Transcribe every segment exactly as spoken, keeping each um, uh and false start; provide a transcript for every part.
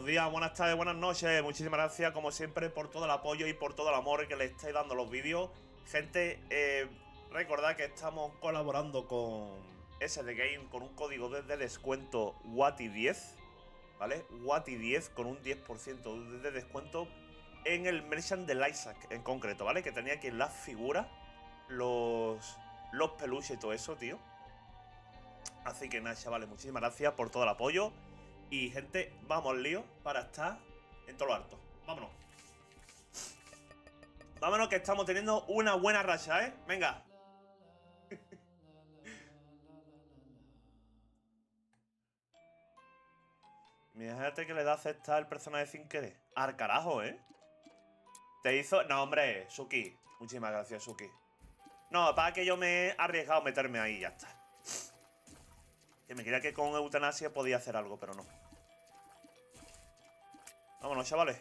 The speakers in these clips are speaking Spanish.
Buenos días, buenas tardes, buenas noches. Muchísimas gracias, como siempre, por todo el apoyo y por todo el amor que le estáis dando a los vídeos. Gente, eh, recordad que estamos colaborando con S D Game con un código de, de descuento Wati diez, ¿vale? Wati diez con un diez por ciento de descuento en el merchant del Isaac en concreto, ¿vale? Que tenía aquí las figuras, los, los peluches y todo eso, tío. Así que nada, chavales, muchísimas gracias por todo el apoyo. Y gente, vamos al lío para estar en todo lo alto. Vámonos. Vámonos que estamos teniendo una buena racha, ¿eh? Venga. Imagínate que le da a aceptar el personaje sin querer. Al carajo, ¿eh? Te hizo... No, hombre, Suki. Muchísimas gracias, Suki. No, para que yo me he arriesgado a meterme ahí y ya está. Que me creía que con eutanasia podía hacer algo, pero no. Vámonos, chavales.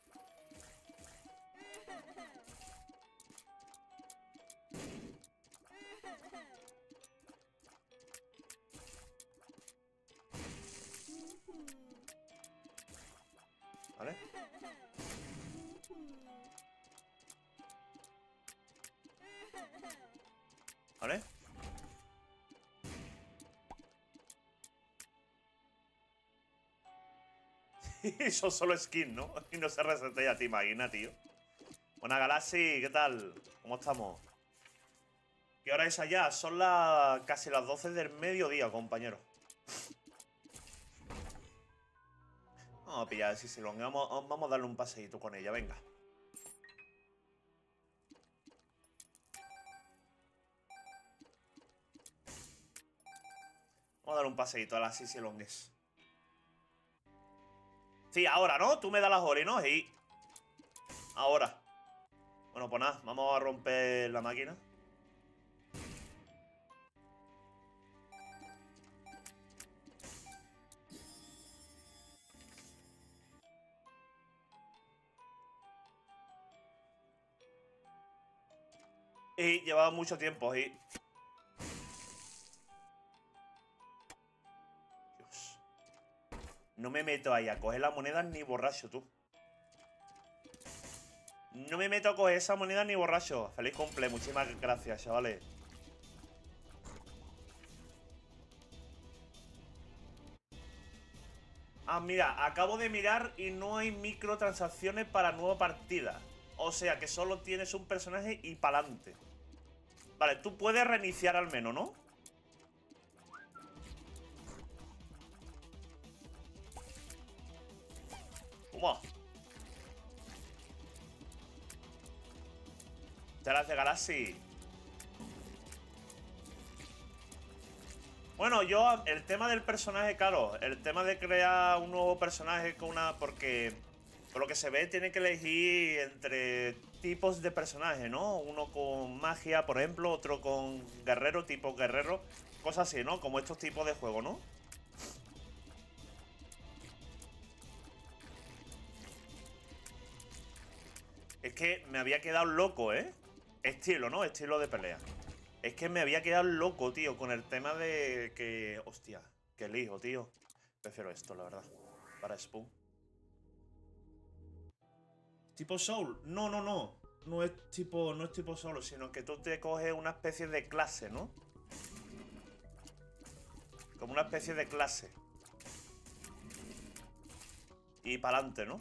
¿Vale? ¿Vale? Eso solo skin, ¿no? Y no se resetea, te imaginas, tío. Buena Galaxy, ¿qué tal? ¿Cómo estamos? ¿Qué hora es allá? Son las casi las doce del mediodía, compañero. Vamos a pillar si se lo vamos, vamos a darle un paseíto con ella, venga. Vamos a dar un paseíto a las Sisilongues. Sí, ahora, ¿no? Tú me das las horas, ¿no? Y... ahora. Bueno, pues nada, vamos a romper la máquina. Y llevaba mucho tiempo, y... Dios. No me meto ahí a coger la moneda ni borracho, tú. No me meto a coger esa moneda ni borracho. Feliz cumple, muchísimas gracias, chavales. Ah, mira, acabo de mirar y no hay microtransacciones para nueva partida. O sea que solo tienes un personaje y pa'lante. Vale, tú puedes reiniciar al menos, ¿no? ¿Cómo? Muchas gracias, Galaxy. Bueno, yo, el tema del personaje, claro, el tema de crear un nuevo personaje con una... porque, por lo que se ve, tiene que elegir entre tipos de personaje, ¿no? Uno con magia, por ejemplo, otro con guerrero, tipo guerrero, cosas así, ¿no? Como estos tipos de juego, ¿no? Es que me había quedado loco, ¿eh? Estilo, ¿no? Estilo de pelea. Es que me había quedado loco, tío, con el tema de que... Hostia, que elijo, tío. Prefiero esto, la verdad. Para Spoon. ¿Tipo Soul? No, no, no. No es tipo, no es tipo Soul, sino que tú te coges una especie de clase, ¿no? Como una especie de clase. Y para adelante, ¿no?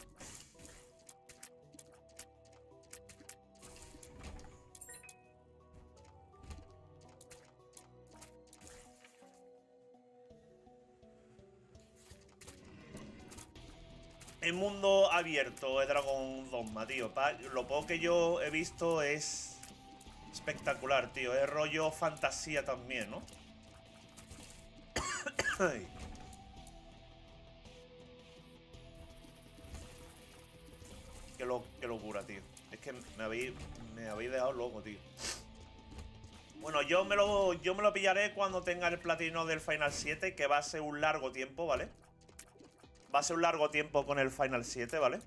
El mundo abierto de Dragon Dogma, tío. Lo poco que yo he visto es espectacular, tío. Es rollo fantasía también, ¿no? Ay. Qué, lo, qué locura, tío. Es que me habéis, me habéis dejado loco, tío. Bueno, yo me, lo, yo me lo pillaré cuando tenga el platino del Final siete, que va a ser un largo tiempo, ¿vale? Va a ser un largo tiempo con el Final siete, ¿vale?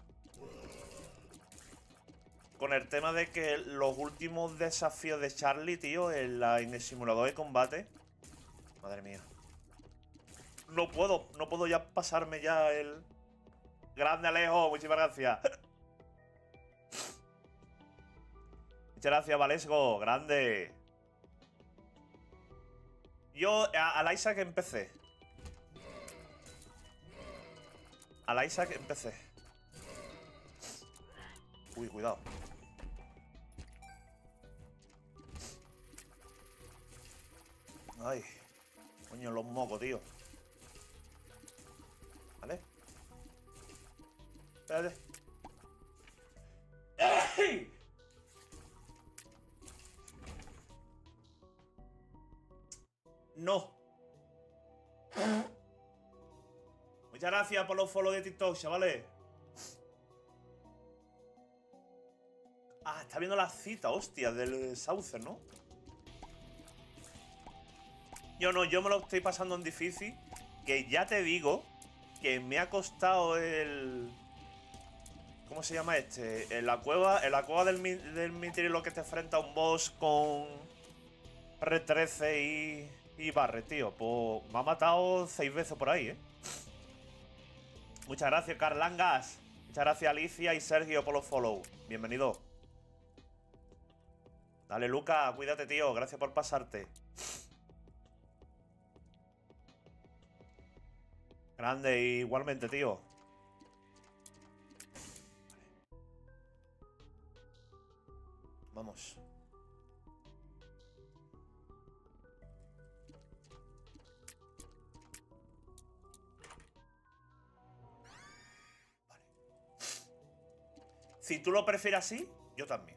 Con el tema de que los últimos desafíos de Charlie, tío, en, la, en el simulador de combate... Madre mía. No puedo, no puedo ya pasarme ya el... Grande Alejo, muchísimas gracias. Muchas gracias, Valesco. Grande. Yo a, a la Isaac empecé. A la Isaac empecé. Uy, cuidado. Ay. Coño, los mocos, tío. ¿Vale? Espérate. ¡Ey! No. Muchas gracias por los follow de TikTok, chavales. Ah, está viendo la cita, hostia, del Saucer, ¿no? Yo no, yo me lo estoy pasando en difícil. Que ya te digo que me ha costado el... ¿Cómo se llama este? En la cueva, en la cueva del, del Mitrilo que te enfrenta a un boss con R trece y, y Barret, tío. Pues me ha matado seis veces por ahí, ¿eh? Muchas gracias, Carlangas. Muchas gracias, Alicia y Sergio, por los follow. Bienvenido. Dale, Luca, cuídate, tío. Gracias por pasarte. Grande, igualmente, tío. Vamos. Vale. Si tú lo prefieres así, yo también.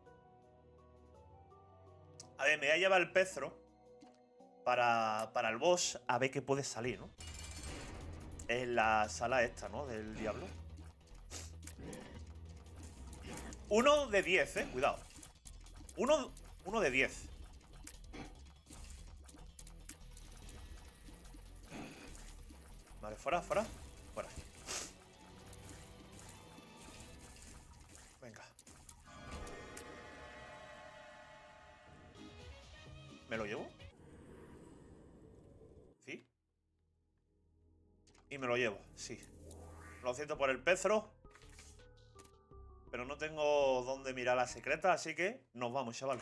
A ver, me voy a llevar el pezro para, para el boss, a ver qué puede salir, ¿no? En la sala esta, ¿no? Del diablo. Uno de diez, eh. Cuidado. Uno, uno de diez. Vale, fuera, fuera. Fuera. Venga. ¿Me lo llevo? ¿Sí? Y me lo llevo, sí. Lo siento por el pezro. Pero no tengo dónde mirar la secreta, así que nos vamos, chavales.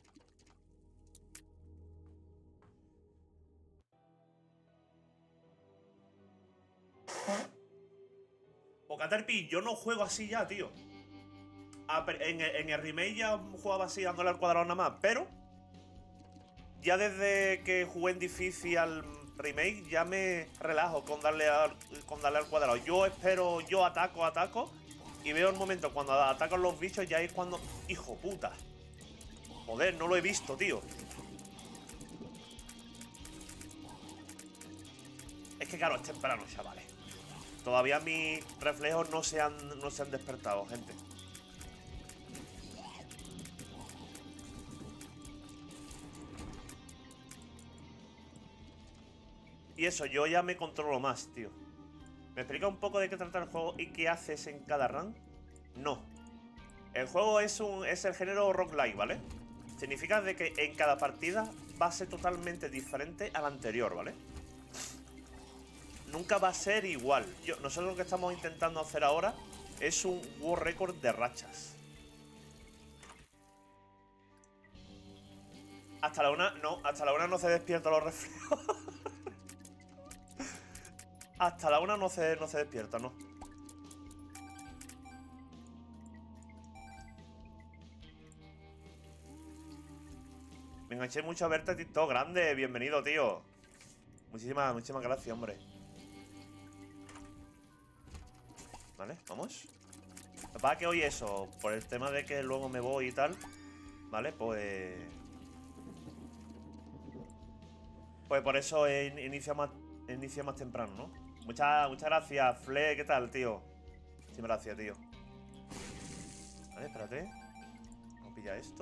O Caterpie, yo no juego así ya, tío. En el, en el remake ya jugaba así, dándole al cuadrado nada más, pero ya desde que jugué en difícil al remake ya me relajo con darle al, con darle al cuadrado. Yo espero, yo ataco, ataco y veo el momento cuando atacan los bichos, ya es cuando... ¡Hijo puta! Joder, no lo he visto, tío. Es que claro, es temprano, chavales. Todavía mis reflejos no se han, no se han despertado, gente. Y eso, yo ya me controlo más, tío. ¿Me explica un poco de qué trata el juego y qué haces en cada run? No. El juego es, un, es el género roguelike, ¿vale? Significa de que en cada partida va a ser totalmente diferente a la anterior, ¿vale? Nunca va a ser igual. Yo, nosotros lo que estamos intentando hacer ahora es un world record de rachas. Hasta la una... No, hasta la una no se despiertan los reflejos. Hasta la una no se, no se despierta, ¿no? Me enganché mucho a verte, TikTok. Grande, bienvenido, tío. Muchísimas, muchísimas gracias, hombre. Vale, vamos. Lo que pasa es que hoy eso, por el tema de que luego me voy y tal, ¿vale? Pues... Pues por eso inicia más, inicia más temprano, ¿no? Muchas, muchas gracias, Fle, ¿qué tal, tío? Muchas gracias, tío. Vale, espérate. Vamos a pillar esto.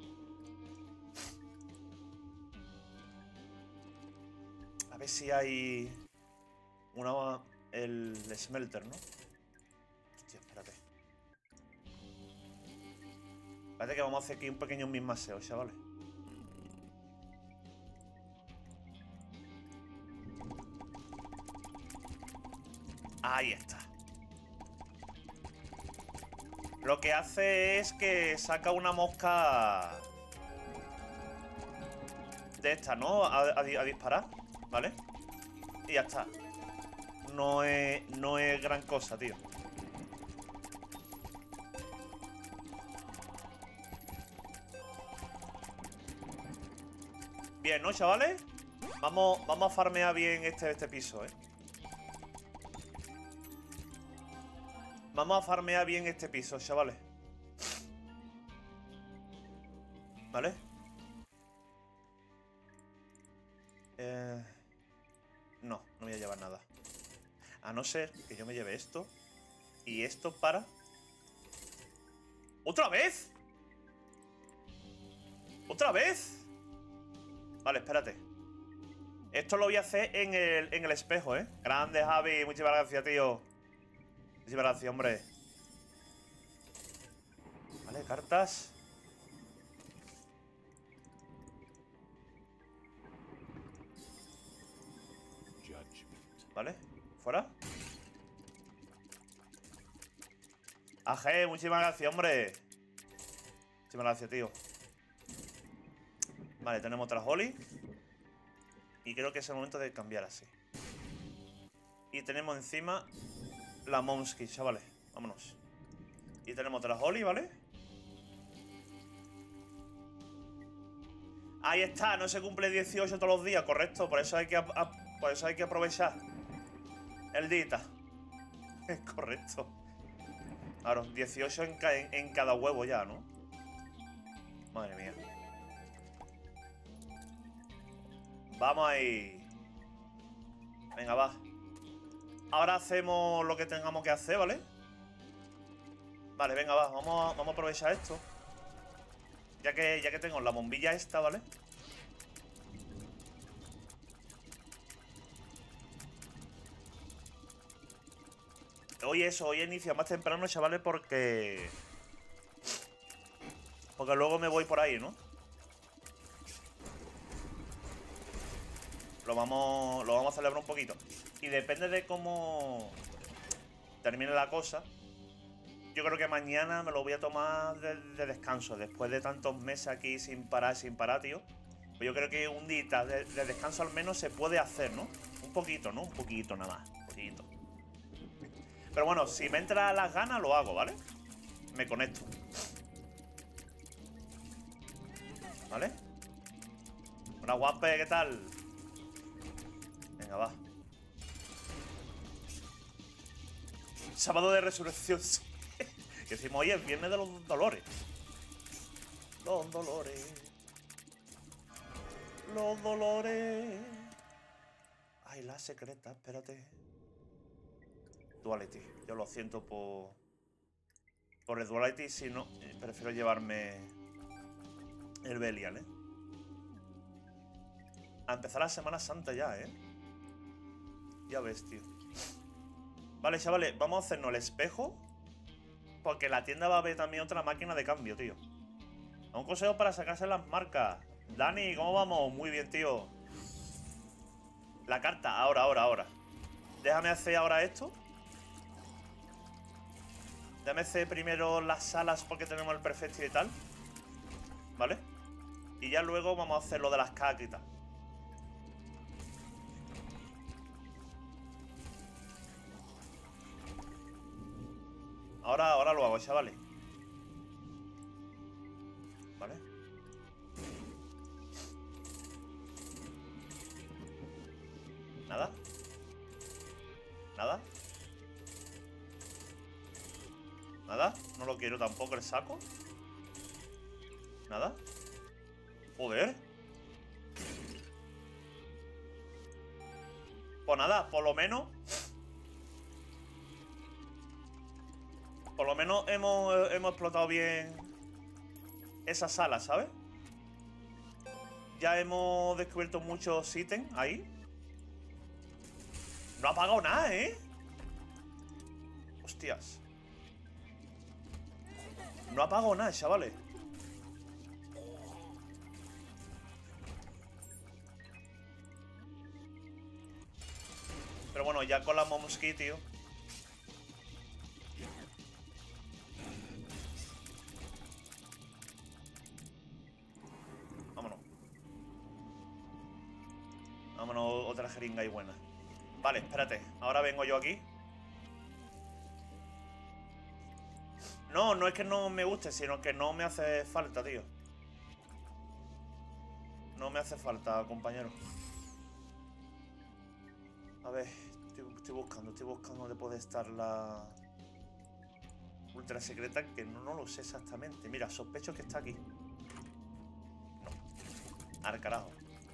A ver si hay... Una... El smelter, ¿no? Hostia, espérate. Espérate que vamos a hacer aquí un pequeño mismaseo, chavales. Ahí está. Lo que hace es que saca una mosca de esta, ¿no? A, a, a disparar, ¿vale? Y ya está. No es, no es gran cosa, tío. Bien, ¿no, chavales? Vamos, vamos a farmear bien este, este piso, ¿eh? Vamos a farmear bien este piso, chavales. ¿Vale? Eh... No, no voy a llevar nada. A no ser que yo me lleve esto. Y esto para... ¿Otra vez? ¿Otra vez? Vale, espérate. Esto lo voy a hacer en el, en el espejo, ¿eh? Grande, Javi. Muchísimas gracias, tío. Muchísimas gracias, hombre. Vale, cartas. Vale, fuera. Aje, muchísimas gracias, hombre. Muchísimas gracias, tío. Vale, tenemos otra Holly. Y creo que es el momento de cambiar así. Y tenemos encima la Monsky, chavales. Vámonos. Y tenemos otra Holly, ¿vale? Ahí está, no se cumple dieciocho todos los días, correcto. Por eso hay que, a, por eso hay que aprovechar el dita. Es correcto. Claro, dieciocho en, ca en, en cada huevo ya, ¿no? Madre mía. Vamos ahí. Venga, va. Ahora hacemos lo que tengamos que hacer, ¿vale? Vale, venga, va. Vamos a, vamos a aprovechar esto. Ya que, ya que tengo la bombilla esta, ¿vale? Hoy eso, hoy inicio más temprano, chavales, porque... Porque luego me voy por ahí, ¿no? Lo vamos, lo vamos a celebrar un poquito. Y depende de cómo termine la cosa. Yo creo que mañana me lo voy a tomar de, de descanso. Después de tantos meses aquí sin parar, sin parar, tío. Pues yo creo que un día de, de descanso al menos se puede hacer, ¿no? Un poquito, ¿no? Un poquito nada más. Un poquito. Pero bueno, si me entra las ganas, lo hago, ¿vale? Me conecto. ¿Vale? Hola, guape, ¿qué tal? Venga, va. Sábado de resurrección. Que decimos, oye, el viernes de los dolores. Los dolores. Los dolores. Ay, la secreta, espérate. Duality. Yo lo siento por... Por el Duality, si no, prefiero llevarme el Belial, ¿eh? A empezar la Semana Santa ya, ¿eh? Ya ves, tío. Vale, chavales, vamos a hacernos el espejo. Porque la tienda va a haber también otra máquina de cambio, tío. Un consejo para sacarse las marcas. Dani, ¿cómo vamos? Muy bien, tío. La carta, ahora, ahora, ahora. Déjame hacer ahora esto. Déjame hacer primero las salas porque tenemos el perfecto y tal. ¿Vale? Y ya luego vamos a hacer lo de las cacas y tal. Ahora, ahora lo hago, chavales. ¿Vale? ¿Nada? ¿Nada? ¿Nada? No lo quiero tampoco el saco. ¿Nada? Joder. Pues nada, por lo menos... Por lo menos hemos, hemos explotado bien esa sala, ¿sabes? Ya hemos descubierto muchos ítems ahí. No ha pagado nada, ¿eh? Hostias. No ha pagado nada, chavales. Pero bueno, ya con la Momsky, tío. Vámonos, otra jeringa y buena. Vale, espérate. Ahora vengo yo aquí. No, no es que no me guste, sino que no me hace falta, tío. No me hace falta, compañero. A ver, estoy, estoy buscando, estoy buscando dónde puede estar la ultra secreta, que no, no lo sé exactamente. Mira, sospecho que está aquí. No. Al carajo.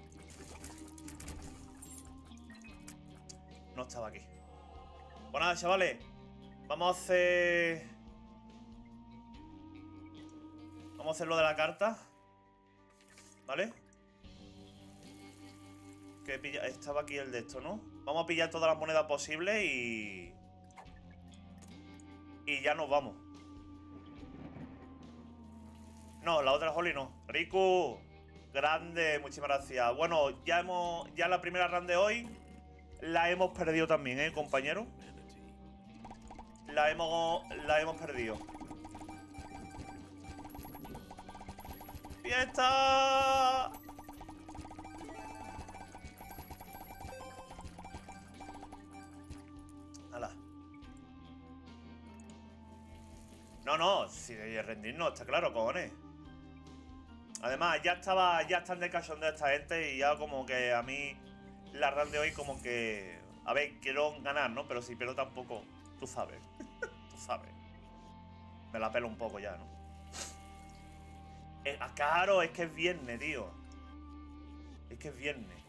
No estaba aquí. Pues nada, chavales. Vamos a hacer... Vamos a hacer lo de la carta. ¿Vale? Que pilla... Estaba aquí el de esto, ¿no? Vamos a pillar todas las monedas posibles y... Y ya nos vamos. No, la otra Holly no. Riku, grande, muchísimas gracias. Bueno, ya hemos... Ya la primera run de hoy la hemos perdido también, ¿eh, compañero? La hemos... La hemos perdido. ¡Fiesta! ¡Hala! No, no, si de rendirnos, está claro, cojones. Además, ya estaba, ya están de cachondeo esta gente y ya como que a mí la run de hoy como que... A ver, quiero ganar, ¿no? Pero si pierdo tampoco, tú sabes. Tú sabes. Me la pelo un poco ya, ¿no? Eh, claro, es que es viernes, tío. Es que es viernes.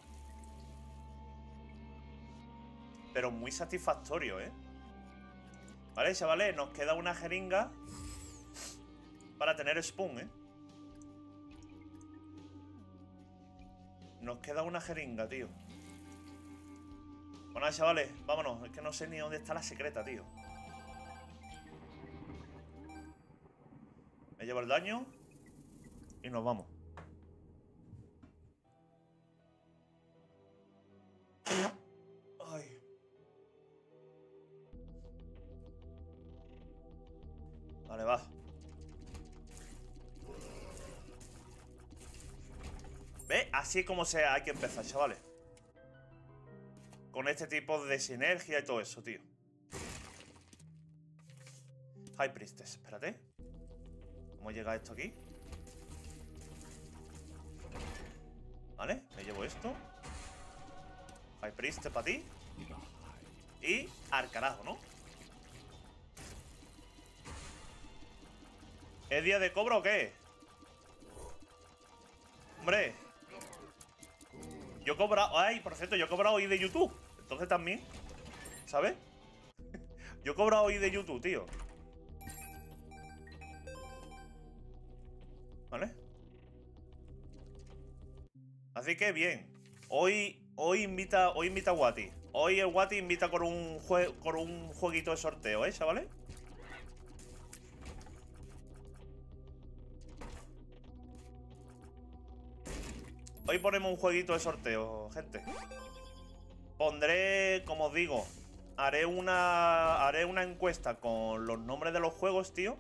Pero muy satisfactorio, ¿eh? Vale, chavales, nos queda una jeringa para tener spoon, ¿eh? Nos queda una jeringa, tío. Bueno, chavales, vámonos. Es que no sé ni dónde está la secreta, tío. Me llevo el daño y nos vamos. Ay. Vale, va. ¿Ves? Así es como se hay que empezar, chavales. Con este tipo de sinergia y todo eso, tío. High Priestess, espérate. ¿Cómo llega esto aquí? Vale, me llevo esto. High Priestess para ti. Y al carajo, ¿no? ¿Es día de cobro o qué? Hombre. Yo he cobrado... Ay, por cierto, yo he cobrado hoy de YouTube. Entonces también, ¿sabes? Yo he cobrado hoy de YouTube, tío. ¿Vale? Así que bien. Hoy, hoy invita, hoy invita a Wati. Hoy el Wati invita con un, jue, con un jueguito de sorteo, ¿eh, chavales? Hoy ponemos un jueguito de sorteo, gente. Pondré, como os digo, haré una, haré una encuesta con los nombres de los juegos, tío.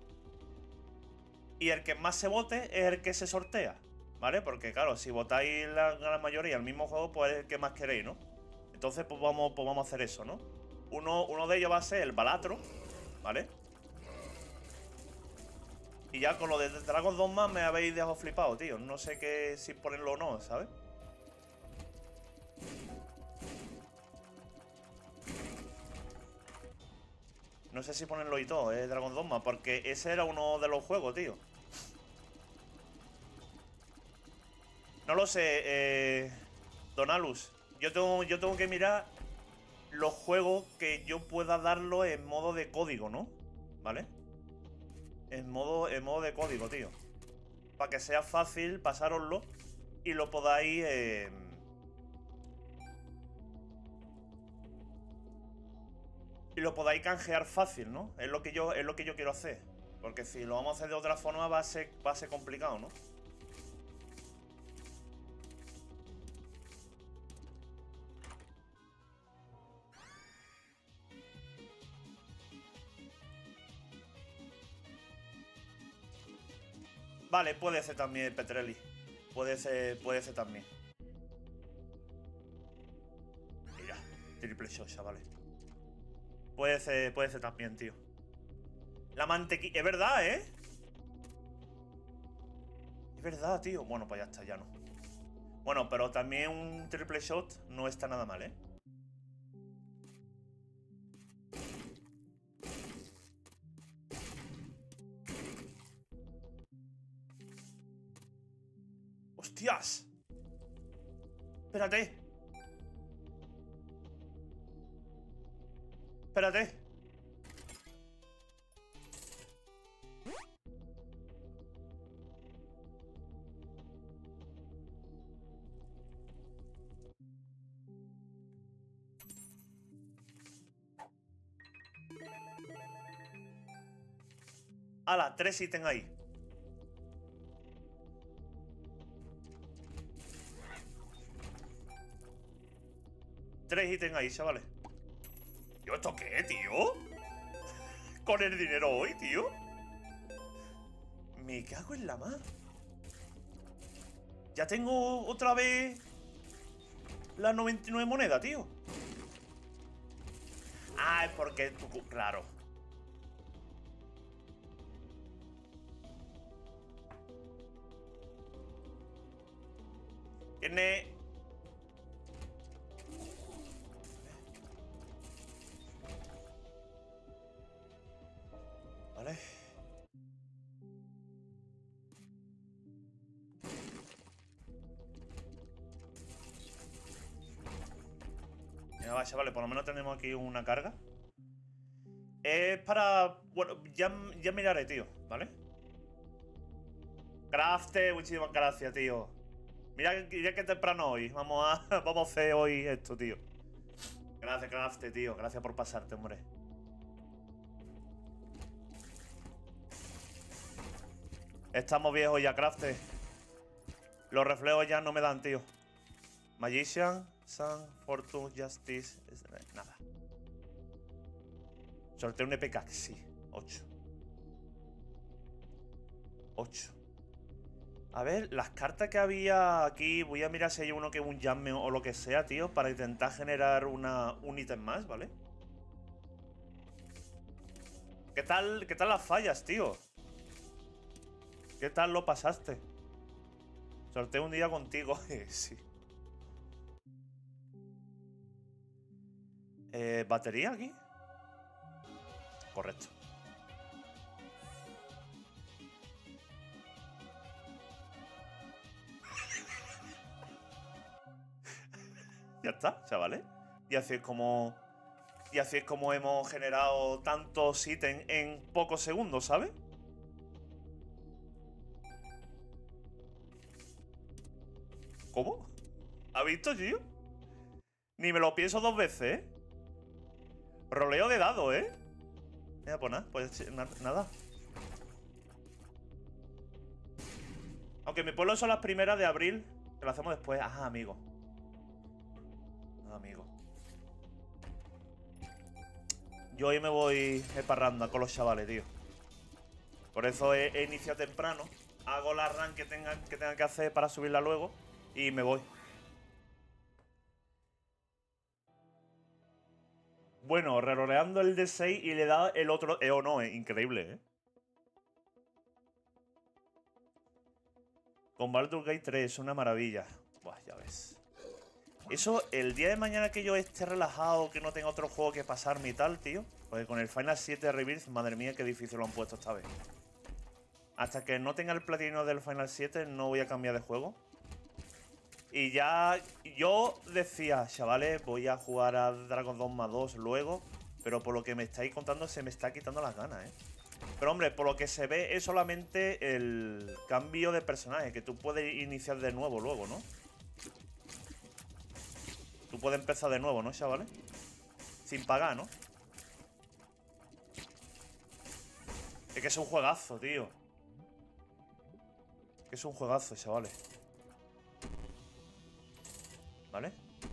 Y el que más se vote es el que se sortea, ¿vale? Porque claro, si votáis la gran mayoría al mismo juego, pues es el que más queréis, ¿no? Entonces, pues vamos, pues vamos a hacer eso, ¿no? Uno, uno de ellos va a ser el Balatro, ¿vale? Y ya con lo de Dragon Dogma me habéis dejado flipado, tío. No sé qué, si ponerlo o no, ¿sabes? No sé si ponerlo y todo, eh, Dragon Dogma, porque ese era uno de los juegos, tío. No lo sé, eh, Donalus. Yo tengo, yo tengo que mirar los juegos que yo pueda darlo en modo de código, ¿no? ¿Vale? En modo, en modo de código, tío. Para que sea fácil pasároslo y lo podáis... Eh, y lo podáis canjear fácil, ¿no? Es lo que yo, es lo que yo quiero hacer. Porque si lo vamos a hacer de otra forma va a ser, va a ser complicado, ¿no? Vale, puede ser también Petrelli. Puede ser, puede ser también. Triple shot, chavales. Puede ser, puede ser también, tío. La mantequilla... Es verdad, ¿eh? Es verdad, tío. Bueno, pues ya está, ya no. Bueno, pero también un triple shot no está nada mal, ¿eh? ¡Hostias! Espérate. Espérate. ¡Hala! Tres ítems ahí. Tres ítems ahí, chavales. ¿Yo esto qué, tío? Con el dinero hoy, tío. Me cago en la mar. Ya tengo otra vez las noventa y nueve monedas, tío. Ah, es porque tú... Claro. Tiene... Vale. Venga, va, chavales, por lo menos tenemos aquí una carga. Es para... Bueno, ya, ya miraré, tío, ¿vale? Crafte, muchísimas gracias, tío. Mira, ya que temprano hoy. Vamos a, vamos a hacer hoy esto, tío. Gracias, Crafte, tío. Gracias por pasarte, hombre. Estamos viejos ya, Crafte. Los reflejos ya no me dan, tío. Magician, Sun, Fortune, Justice... Nada. Sorteo un E P K, sí. ocho. ocho. A ver, las cartas que había aquí... Voy a mirar si hay uno que es un llame o lo que sea, tío. Para intentar generar una, un ítem más, ¿vale? ¿Qué tal, qué tal las fallas, tío? ¿Qué tal lo pasaste? Sorteo un día contigo. Sí. Eh, ¿Batería aquí? Correcto. Ya está, chavales. Y así es como... Y así es como hemos generado tantos ítems en pocos segundos, ¿sabes? ¿Cómo? ¿Has visto, tío? Ni me lo pienso dos veces, ¿eh? Roleo de dados, ¿eh? Mira, pues nada, pues nada. Aunque mi pueblo son las primeras de abril, que lo hacemos después. Ajá, amigo. Ah, amigo. Yo hoy me voy de parranda con los chavales, tío. Por eso he, he iniciado temprano. Hago la run que tenga, que tenga que hacer para subirla luego. Y me voy. Bueno, reroleando el D seis y le he dado el otro... Eh, o no, es increíble, ¿eh? Con Baldur's Gate tres, es una maravilla. Buah, ya ves. Eso, el día de mañana que yo esté relajado, que no tenga otro juego que pasarme y tal, tío. Porque con el Final siete Rebirth, madre mía, qué difícil lo han puesto esta vez. Hasta que no tenga el platino del Final siete, no voy a cambiar de juego. Y ya, yo decía, chavales, voy a jugar a Dragon Dogma dos luego. Pero por lo que me estáis contando, se me está quitando las ganas, ¿eh? Pero hombre, por lo que se ve es solamente el cambio de personaje, que tú puedes iniciar de nuevo luego, ¿no? Tú puedes empezar de nuevo, ¿no, chavales? Sin pagar, ¿no? Es que es un juegazo, tío. Es que es un juegazo, chavales. ¿Vale?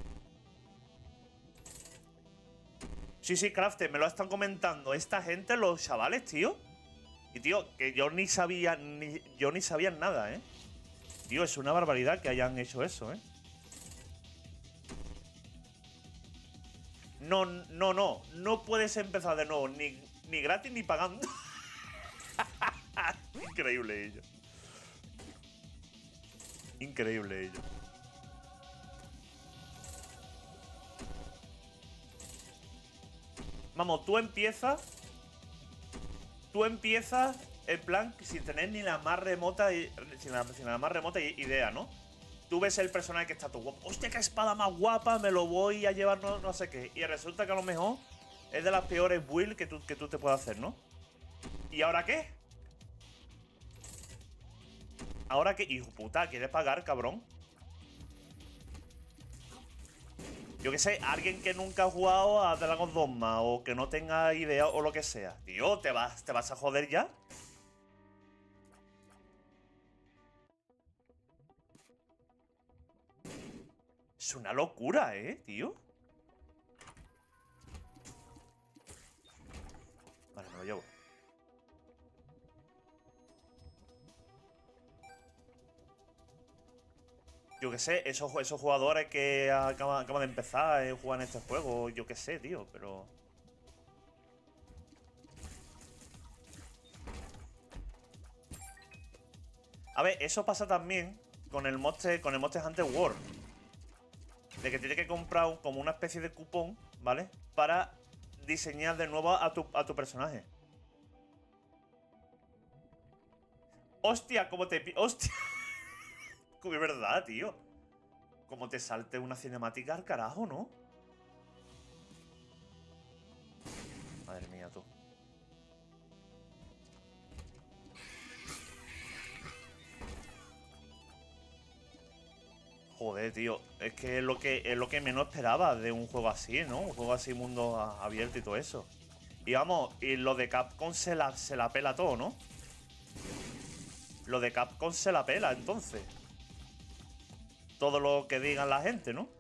Sí, sí, Crafter, me lo están comentando esta gente, los chavales, tío. Y, tío, que yo ni sabía, ni, yo ni sabía nada, ¿eh? Tío, es una barbaridad que hayan hecho eso, ¿eh? No, no, no. No puedes empezar de nuevo, ni, ni gratis ni pagando. Increíble ello. Increíble ello. Vamos, tú empiezas. Tú empiezas en plan sin tener ni la más remota, sin la, sin la más remota idea, ¿no? Tú ves el personaje que está todo guapo. ¡Hostia, qué espada más guapa! Me lo voy a llevar no, no sé qué. Y resulta que a lo mejor es de las peores builds que tú, que tú te puedes hacer, ¿no? ¿Y ahora qué? ¿Ahora qué? Hijo puta, ¿quieres pagar, cabrón? Yo qué sé, alguien que nunca ha jugado a Dragon's Dogma o que no tenga idea o lo que sea. Tío, ¿te vas, te vas a joder ya? Es una locura, ¿eh, tío? Vale, me lo llevo. Yo qué sé, esos, esos jugadores que acaban, acaban de empezar a jugar en este juego, yo qué sé, tío, pero... A ver, eso pasa también con el Monster, con el Monster Hunter World. De que tienes que comprar un, como una especie de cupón, ¿vale? Para diseñar de nuevo a tu, a tu personaje. ¡Hostia! ¿Cómo te... ¡Hostia! Como es verdad, tío. Como te salte una cinemática al carajo, ¿no? Madre mía, tú. Joder, tío. Es que es lo que, es lo que menos esperaba de un juego así, ¿no? Un juego así, mundo abierto y todo eso. Y vamos, y lo de Capcom se la, se la pela todo, ¿no? Lo de Capcom se la pela, entonces. Todo lo que digan la gente, ¿no?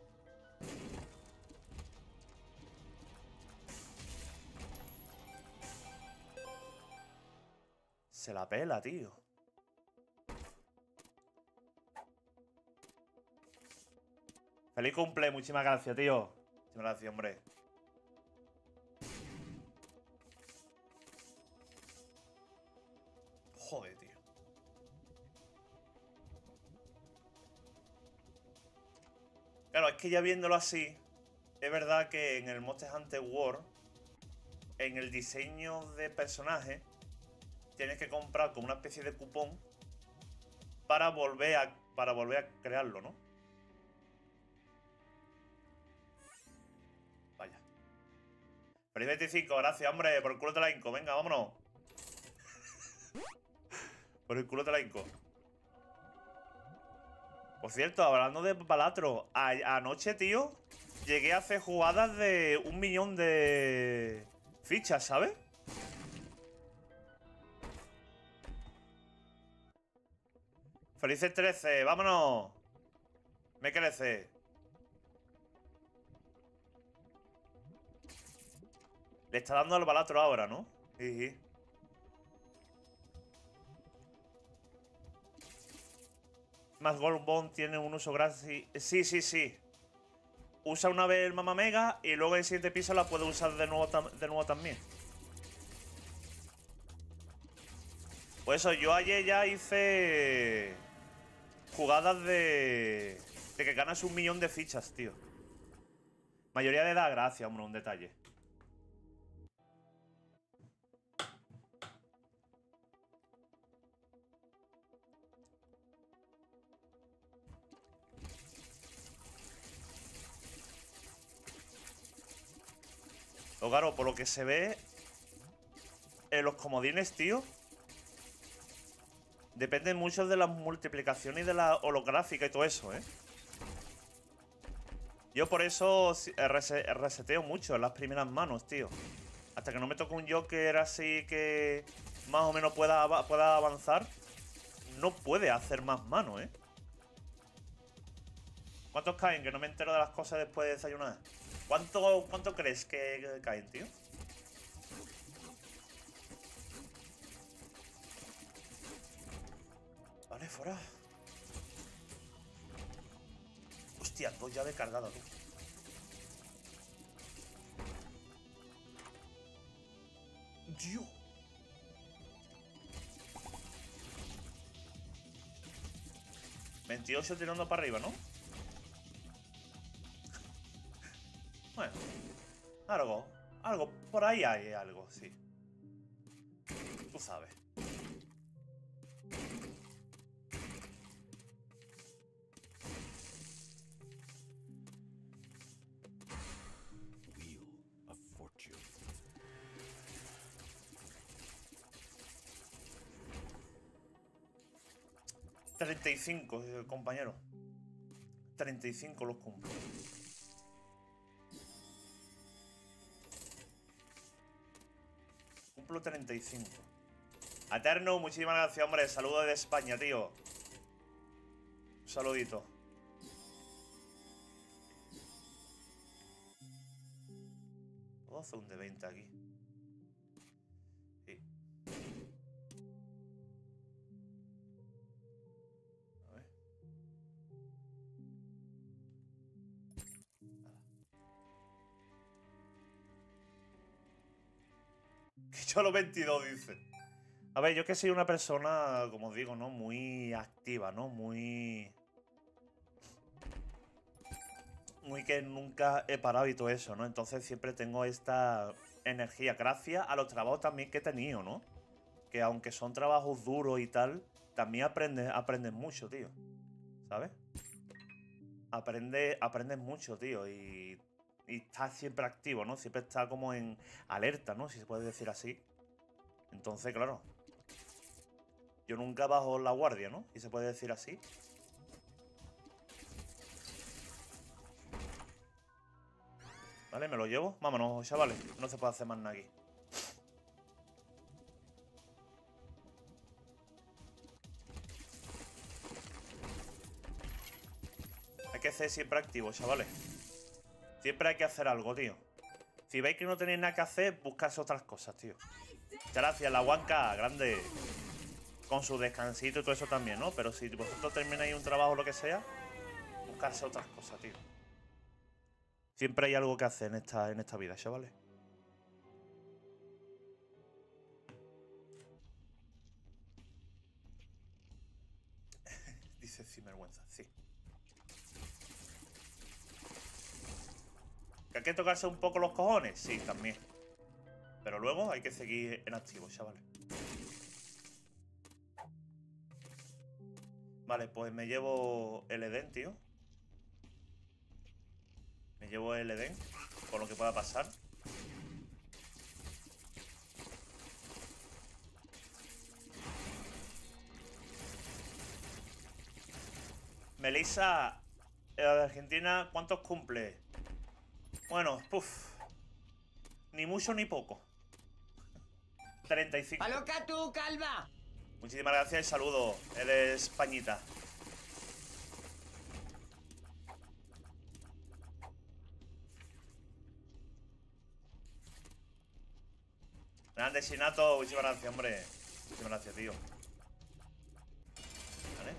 Se la pela, tío. Feliz cumple, muchísimas gracias, tío. Muchísimas gracias, hombre. Joder, tío. Claro, es que ya viéndolo así, es verdad que en el Monster Hunter World, en el diseño de personaje, tienes que comprar como una especie de cupón para volver a, para volver a crearlo, ¿no? Vaya. Feliz veinticinco, gracias, hombre. Por el culo te la hinco. Venga, vámonos. Por el culo te la hinco. Por cierto, hablando de Balatro, a anoche, tío, llegué a hacer jugadas de un millón de fichas, ¿sabes? Felices trece, vámonos. Me crece. Le está dando al Balatro ahora, ¿no? Jiji. Más Gold Bond tiene un uso gratis. Sí, sí, sí. Usa una vez el Mama Mega y luego en el siguiente piso la puede usar de nuevo, de nuevo también. Pues eso, yo ayer ya hice jugadas de, de que ganas un millón de fichas, tío. Mayoría de edad, gracias, hombre, un detalle. Pero claro, por lo que se ve en los comodines, tío, depende mucho de las multiplicaciones y de la holográfica y todo eso, ¿eh? Yo por eso reseteo mucho en las primeras manos, tío. Hasta que no me toque un Joker así que más o menos pueda, pueda avanzar, no puede hacer más manos, ¿eh? ¿Cuántos caen? Que no me entero de las cosas después de desayunar. ¿Cuánto, cuánto crees que caen, tío? Vale, fuera. Hostia, dos llaves cargadas, tú. Dios. veintiocho tirando para arriba, ¿no? Bueno. Algo. Algo. Por ahí hay algo, sí. Tú sabes. treinta y cinco, compañero. treinta y cinco los cumplo. Cumplo treinta y cinco. Eterno, muchísimas gracias, hombre. Saludos de España, tío. Un saludito. ¿Puedo hacer un de veinte aquí? Sí. A ver. Que yo los veintidós, dice. A ver, yo que soy una persona, como os digo, ¿no? Muy activa, ¿no? Muy... Muy que nunca he parado y todo eso, ¿no? Entonces siempre tengo esta energía. Gracias a los trabajos también que he tenido, ¿no? Que aunque son trabajos duros y tal, también aprendes, aprendes mucho, tío. ¿Sabes? Aprendes, aprendes mucho, tío. Y, y estás siempre activo, ¿no? Siempre estás como en alerta, ¿no? Si se puede decir así. Entonces, claro. Yo nunca bajo la guardia, ¿no? Si se puede decir así. Vale, me lo llevo. Vámonos, chavales. No se puede hacer más nada aquí. Hay que ser siempre activo, chavales. Siempre hay que hacer algo, tío. Si veis que no tenéis nada que hacer, buscarse otras cosas, tío. Muchas gracias, la Huanca, grande. Con su descansito y todo eso también, ¿no? Pero si vosotros termináis un trabajo o lo que sea, buscarse otras cosas, tío. Siempre hay algo que hacer en esta, en esta vida, chavales. Dice sinvergüenza, sí. ¿Que hay que tocarse un poco los cojones? Sí, también. Pero luego hay que seguir en activo, chavales. Vale, pues me llevo el Edén, tío. Me llevo el Edén, por lo que pueda pasar. Melissa, de Argentina, ¿cuántos cumple? Bueno, puff. Ni mucho ni poco. treinta y cinco. ¡Aloca tú, calva! Muchísimas gracias y saludos. Eres Españita. Grande Sinato, muchísimas gracias, hombre. Muchísimas gracias, tío. Vale.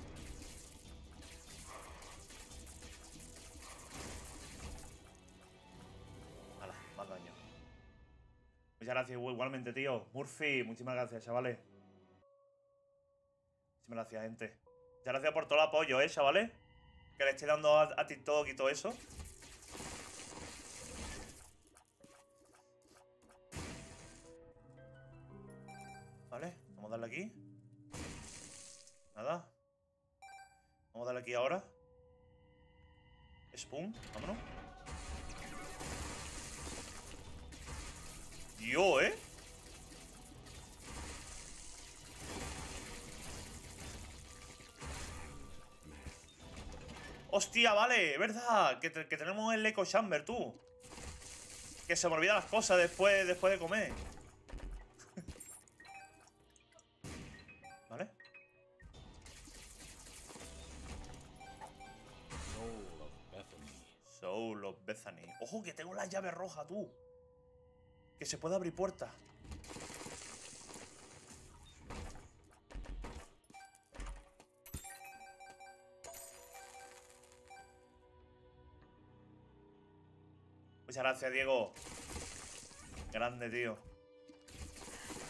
Hala, más daño. Muchas gracias, igualmente, tío. Murphy, muchísimas gracias, chavales. Muchísimas gracias, gente. Muchas gracias por todo el apoyo, ¿eh, chavales? Que le estoy dando a, a TikTok y todo eso. Vale, vamos a darle aquí. Nada. Vamos a darle aquí ahora. Spoon, vámonos. Dios, ¿eh? Hostia, vale, verdad. Que, te, que tenemos el Echo Chamber, tú. Que se me olvidan las cosas después, después de comer. ¿Vale? Soul of Bethany. Ojo, que tengo la llave roja, tú. Que se puede abrir puertas. Muchas gracias, Diego. Grande, tío.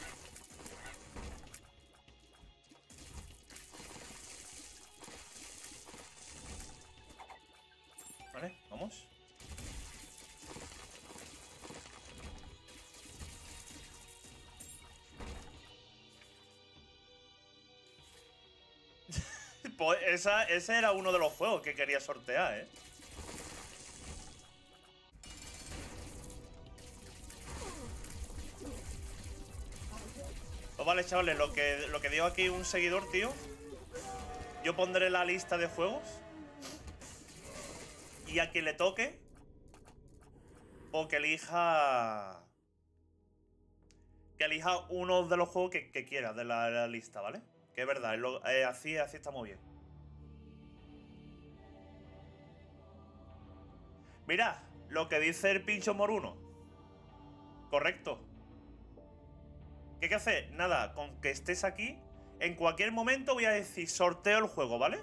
Vale, vamos. Pues esa, ese era uno de los juegos que quería sortear, ¿eh? Pues vale, chavales, lo que, lo que dio aquí un seguidor, tío. Yo pondré la lista de juegos. Y a quien le toque, o que elija... Que elija uno de los juegos que, que quiera de la, la lista, ¿vale? Que es verdad, es lo, eh, así, así está muy bien. Mira, lo que dice el pincho moruno. Correcto. ¿Qué hay que hacer? Nada, con que estés aquí, en cualquier momento voy a decir sorteo el juego, ¿vale?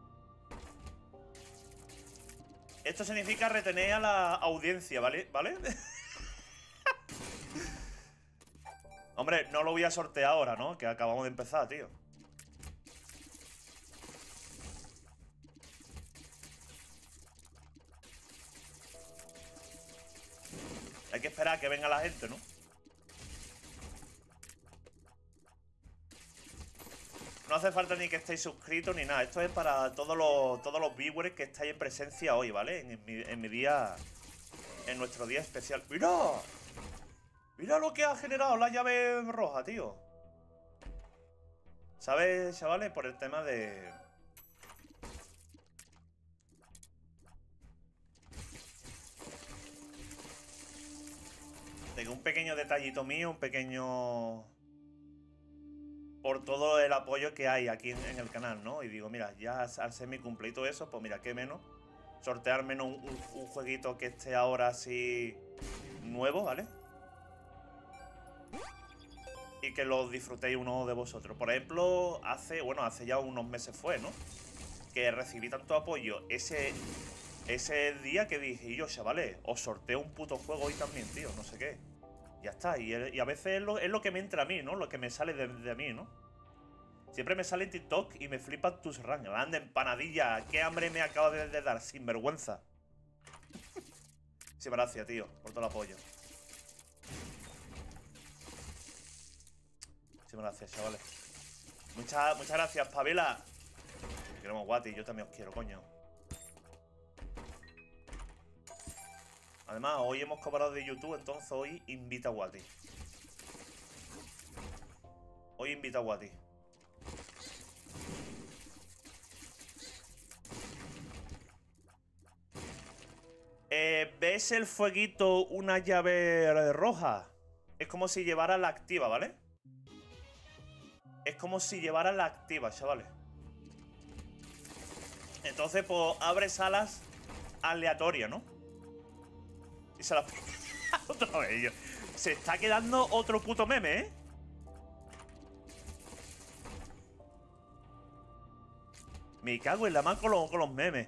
Esto significa retener a la audiencia, ¿vale? ¿Vale? Hombre, no lo voy a sortear ahora, ¿no? Que acabamos de empezar, tío. Hay que esperar a que venga la gente, ¿no? No hace falta ni que estéis suscritos ni nada. Esto es para todos los, todos los viewers que estáis en presencia hoy, ¿vale? En mi, en mi día... En nuestro día especial. ¡Mira! Mira lo que ha generado la llave roja, tío. ¿Sabes, chavales? Por el tema de... De que un pequeño detallito mío, un pequeño... Por todo el apoyo que hay aquí en, en el canal, ¿no? Y digo, mira, ya al ser mi cumplito eso, pues mira, qué menos. Sortear menos un, un, un jueguito que esté ahora así... Nuevo, ¿vale? Y que lo disfrutéis uno de vosotros. Por ejemplo, hace, bueno, hace ya unos meses fue, ¿no? Que recibí tanto apoyo ese, ese día que dije, yo, chavales, os sorteo un puto juego hoy también, tío, no sé qué. Ya está, y, y a veces es lo, es lo que me entra a mí, ¿no? Lo que me sale de, de mí, ¿no? Siempre me sale en TikTok y me flipan tus ranks. Anda, empanadilla, qué hambre me acaba de, de dar, sinvergüenza. Sí, gracias, tío, por todo el apoyo. Muchísimas gracias, chavales. Muchas, muchas gracias, Pavela. Te queremos, Guati. Yo también os quiero, coño. Además, hoy hemos cobrado de YouTube, entonces hoy invita a Guati. Hoy invita a Guati. Eh, ¿Ves el fueguito una llave roja? Es como si llevara la activa, ¿vale? Es como si llevara la activa, chavales. Entonces, pues, abre salas aleatorias, ¿no? Y se las... Otra vez, yo. Se está quedando otro puto meme, ¿eh? Me cago en la mano con los, con los memes.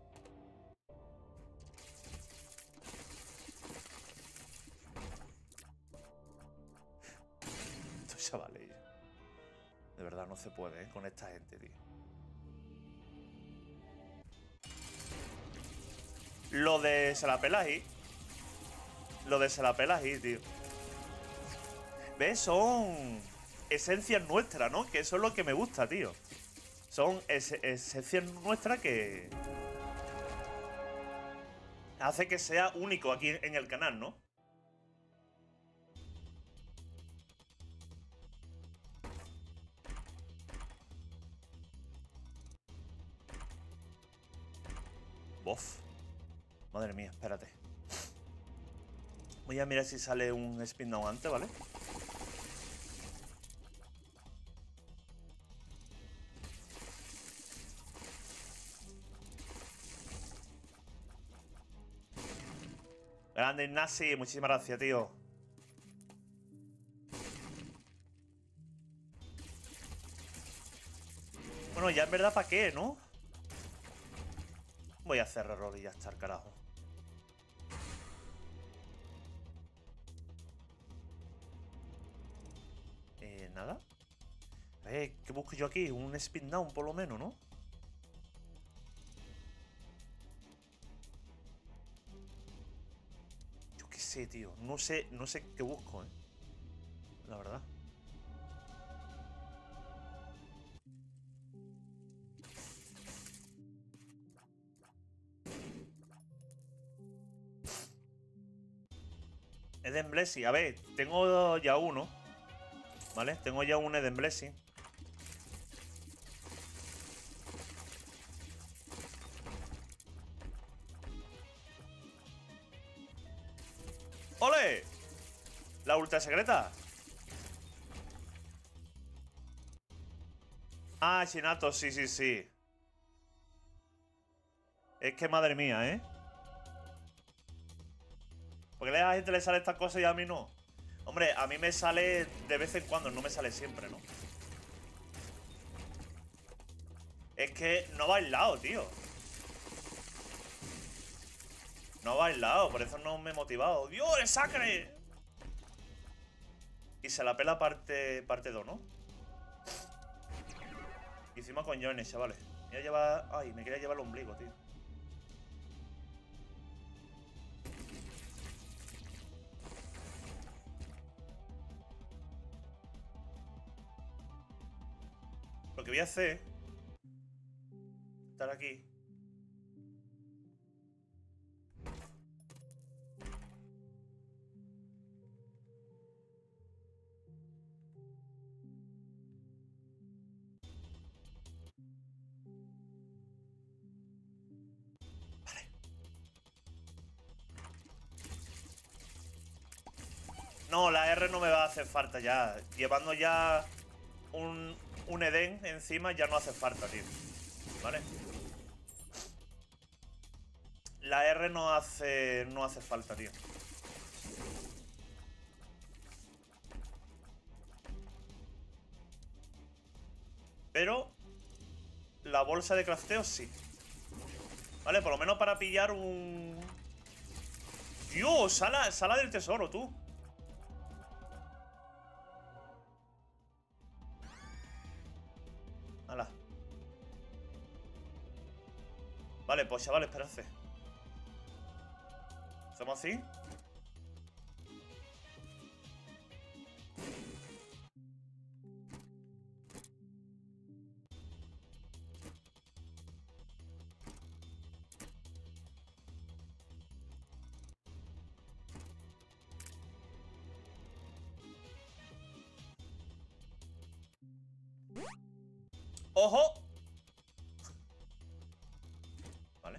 Estos chavales. De verdad, no se puede, ¿eh? Con esta gente, tío. Lo de se la pelají. Lo de se la pelají, tío. ¿Ves? Son esencias nuestras, ¿no? Que eso es lo que me gusta, tío. Son es esencias nuestras que... hace que sea único aquí en el canal, ¿no? Bof. Madre mía, espérate. Voy a mirar si sale un spin down antes, ¿vale? Grande Ignasi, muchísimas gracias, tío. Bueno, ya en verdad, ¿para qué, no? Voy a hacer error y ya está, el carajo. Eh, nada. Eh, ¿qué busco yo aquí? Un spin down, por lo menos, ¿no? sé, tío. No sé, no sé qué busco, eh. La verdad. Eden Blessing. A ver, tengo ya uno. ¿Vale? Tengo ya un Eden Blessing. ¡Ole! La ultra secreta. Ah, Shinato, sí, sí, sí. Es que madre mía, ¿eh? ¿Por qué a la gente le sale estas cosas y a mí no? Hombre, a mí me sale de vez en cuando, no me sale siempre, ¿no? Es que no va aislado, tío. No va aislado, por eso no me he motivado. ¡Dios, el sacre! Y se la pela parte parte dos, ¿no? Y encima con Johnny, chavales. Me voy a llevar... Ay, me quería llevar el ombligo, tío. Lo que voy a hacer... Estar aquí. Vale. No, la R no me va a hacer falta ya. Llevando ya un, un Eden encima ya no hace falta, tío. ¿Vale? La R no hace, no hace falta, tío. Pero la bolsa de crafteo sí. Vale, por lo menos para pillar un... Dios, sala, sala del tesoro, tú. Hala. Vale, pues chavales, esperadse. ¿Hacemos así? ¡Ojo! Vale.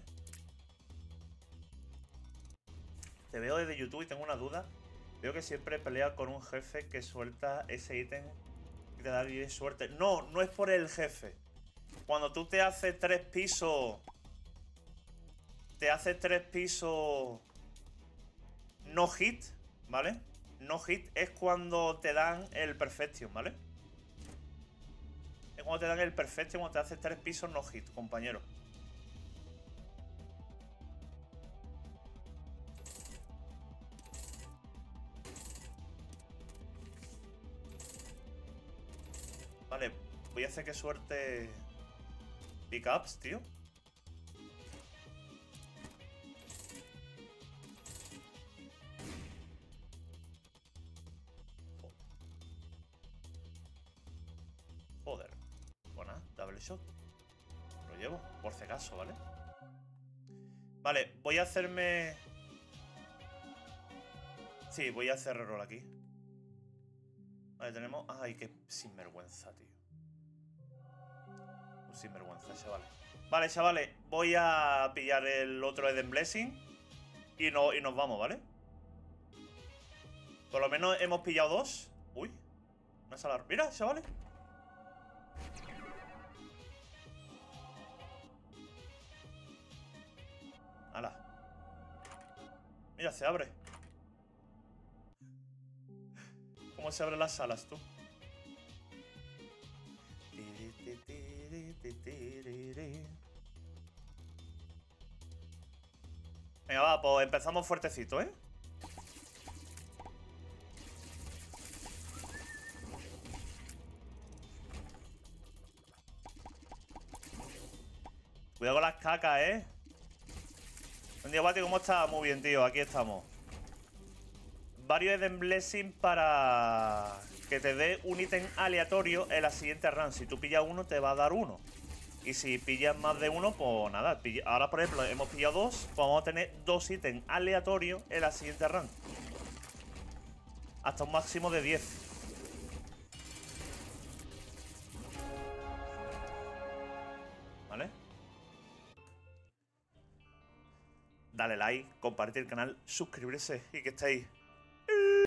Te veo desde YouTube y tengo una duda. Veo que siempre peleas con un jefe que suelta ese ítem y te da diez suerte. No, no es por el jefe. Cuando tú te haces tres pisos... Te haces tres pisos... No hit, ¿vale? No hit es cuando te dan el perfection, ¿vale? Es cuando te dan el perfecto, cuando te haces tres pisos no hit, compañero. Vale, voy a hacer que suerte pickups, tío. Joder. Bueno, double shot. Lo llevo, por si acaso, ¿vale? Vale, voy a hacerme... Sí, voy a hacer reroll aquí. Vale, tenemos... Ay, qué sinvergüenza, tío. Un sinvergüenza, chavales. Vale, chavales, voy a pillar el otro Eden Blessing y, no, y nos vamos, ¿vale? Por lo menos hemos pillado dos. Uy, una sala... Mira, chavales. ¡Hala! Mira, se abre. ¿Cómo se abren las salas, tú? Venga, va, pues empezamos fuertecito, ¿eh? Cuidado con las cacas, ¿eh? Buen día, Bati, ¿cómo estás? Muy bien, tío, aquí estamos. varios Eden Blessing para que te dé un ítem aleatorio en la siguiente run. Si tú pillas uno, te va a dar uno. Y si pillas más de uno, pues nada. Ahora, por ejemplo, hemos pillado dos, pues vamos a tener dos ítems aleatorios en la siguiente run. Hasta un máximo de diez. ¿Vale? Dale like, compartir el canal, suscribirse y que estéis